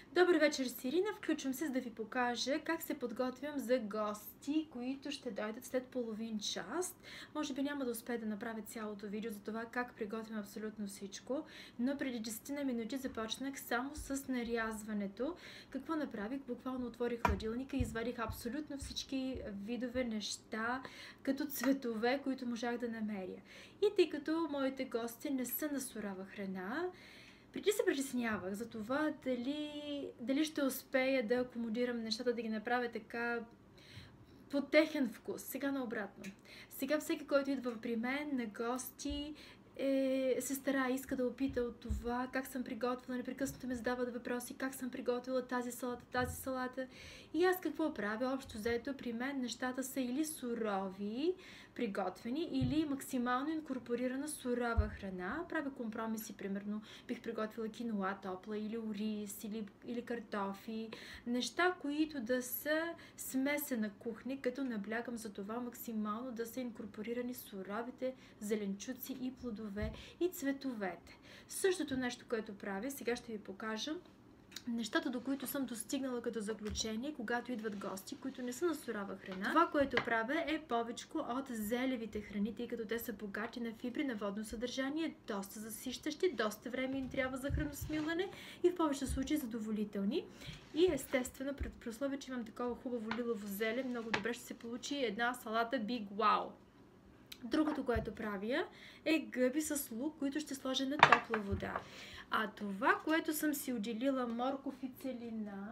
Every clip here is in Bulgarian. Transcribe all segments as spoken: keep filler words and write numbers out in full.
Добър вечер, Сирина. Включвам се, за да ви покажа как се подготвям за гости, които ще дойдат след половин час. Може би няма да успея да направя цялото видео за това как приготвям абсолютно всичко, но преди десет на минути започнах само с нарязването. Какво направих? Буквално отворих хладилника и извадих абсолютно всички видове неща, като цветове, които можах да намеря. И тъй като моите гости не са на сурова храна, преди се притеснявах за това дали, дали ще успея да акомодирам нещата, да ги направя така по техен вкус. Сега наобратно. Сега всеки, който идва при мен на гости, е, се стара, иска да опита от това, как съм приготвила, непрекъснато ме задават въпроси, как съм приготвила тази салата, тази салата. И аз какво правя? Общо взето, при мен нещата са или сурови, приготвени, или максимално инкорпорирана сурова храна. Правя компромиси, примерно бих приготвила киноа топла, или ориз, или, или картофи. Неща, които да са смесена кухня, като наблягам за това максимално да са инкорпорирани суровите зеленчуци и плодове и цветовете. Същото нещо, което правя, сега ще ви покажа нещата, до които съм достигнала като заключение, когато идват гости, които не са на сурова храна. Това, което правя, е повечко от зелевите храни, тъй като те са богати на фибри, на водно съдържание, доста засищащи, доста време им трябва за храносмилане и в повечето случаи задоволителни. И естествено, пред прословие, че имам такова хубаво лилово зеле, много добре ще се получи една салата Big Wow. Другото, което правя, е гъби с лук, които ще сложа на топла вода. А това, което съм си отделила морков и целина,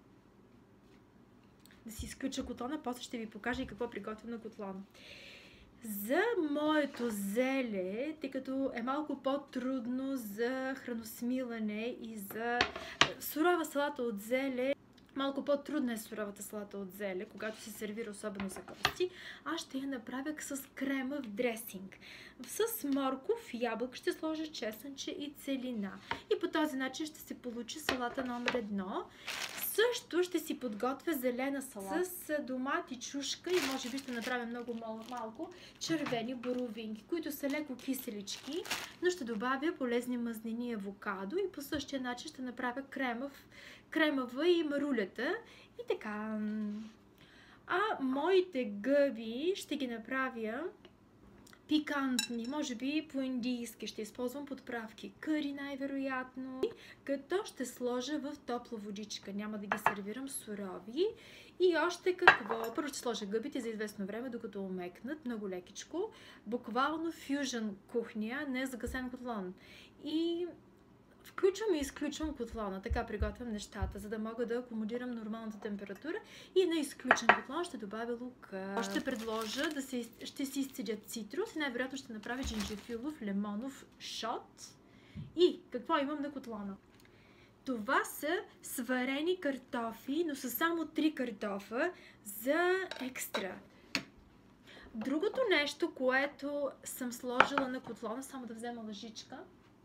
да си изключа котлона, после ще ви покажа и какво приготвям на котлона. За моето зеле, тъй като е малко по-трудно за храносмилане и за сурова салата от зеле, малко по-трудна е суровата салата от зеле, когато се сервира особено за гости, аз ще я направя с кремов дресинг. С морков, ябълк ще сложа чесънче и целина. И по този начин ще се получи салата номер едно. Също ще си подготвя зелена салата с домати, чушка и може би ще направя много малко червени боровинки, които са леко киселички, но ще добавя полезни мазнини и авокадо и по същия начин ще направя кремов, кремава и марулята и така. А моите гъби ще ги направя пикантни, може би по-индийски, ще използвам подправки, къри най-вероятно, като ще сложа в топла водичка, няма да ги сервирам сурови. И още какво? Първо ще сложа гъбите за известно време, докато омекнат, много лекичко, буквално фюжън кухня, не загасен котлон. И включвам и изключвам котлона, така приготвям нещата, за да мога да акомодирам нормалната температура и на изключен котлон ще добавя лука. Ще предложа да се, ще си изцедя цитрус и най-вероятно ще направя джинджифилов лимонов шот. И какво имам на котлона? Това са сварени картофи, но са само три картофа за екстра. Другото нещо, което съм сложила на котлона, само да взема лъжичка.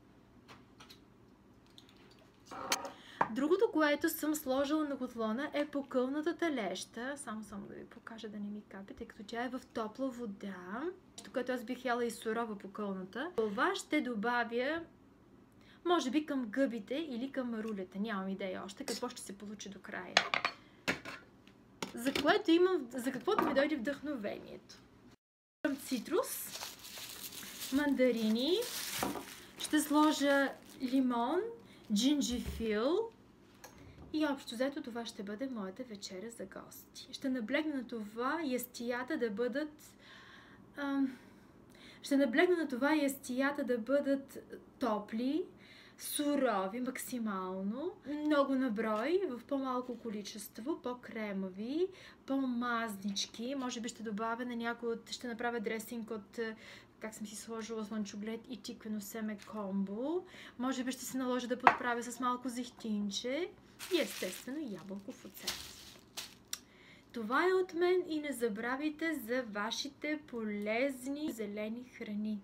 Другото, което съм сложила на котлона, е покълната леща. Само само да ви покажа да не ми капе, тъй като тя е в топла вода. Нещо, което аз бих яла и сурова покълната. Това ще добавя, може би към гъбите или към марулята. Нямам идея още какво ще се получи до края. За което имам, за каквото ми дойде вдъхновението. Цитрус, мандарини, ще сложа лимон, джинджифил и общо взето това ще бъде моята вечеря за гости. Ще наблегна на това ястията да бъдат ам, ще наблегна на това ястията да бъдат топли, сурови максимално, много наброй, в по-малко количество, по-кремови, по-мазнички. Може би ще добавя на някой от... ще направя дресинг от... как съм си сложила слънчоглед и тиквено семе комбо. Може би ще се наложи да подправя с малко зехтинче и естествено ябълков оцет. Това е от мен и не забравяйте за вашите полезни зелени храни.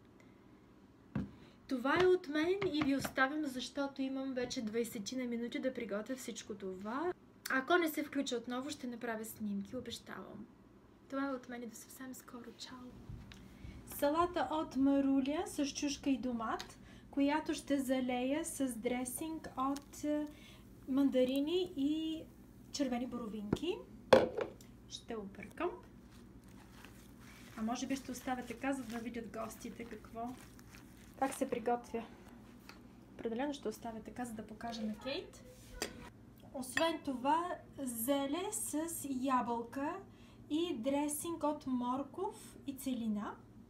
Това е от мен и ви оставям, защото имам вече двайсет на минути да приготвя всичко това. Ако не се включа отново, ще направя снимки, обещавам. Това е от мен и до съвсем скоро. Чао! Салата от маруля с чушка и домат, която ще залея с дресинг от мандарини и червени боровинки. Ще объркам. А може би ще оставя така, за да видят гостите какво, как се приготвя. Определено ще оставя така, за да покажа на Кейт. Освен това, зеле с ябълка и дресинг от морков и целина.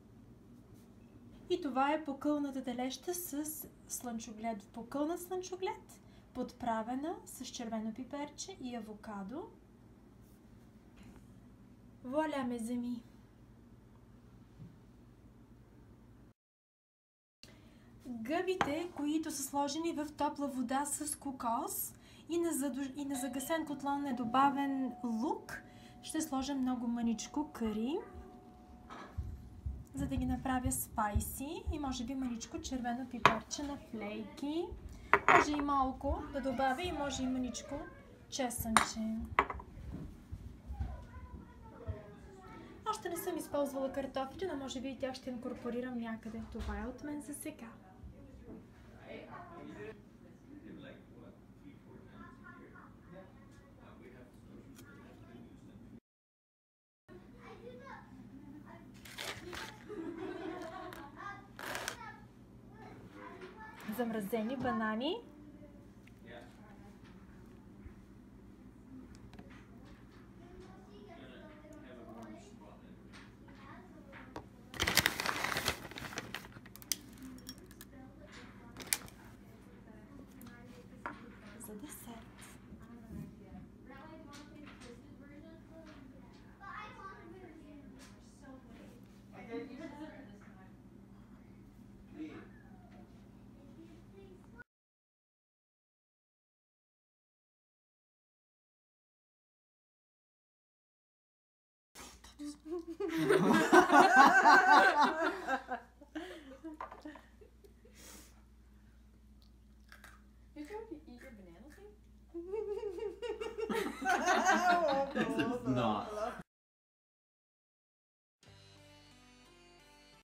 И това е покълната телеща с слънчоглед. Покълнат слънчоглед, подправена с червено пиперче и авокадо. Вуаля, mes amis! Гъбите, които са сложени в топла вода с кокос и на, задуж... и на загасен котлон е добавен лук, ще сложа много мъничко кари, за да ги направя спайси, и може би мъничко червено пиперче на флейки. Може и малко да добавя, и може и мъничко чесънче. Още не съм използвала картофите, но може би и тях ще инкорпорирам някъде. Това е от мен за сега. Замразени банани. За десерт.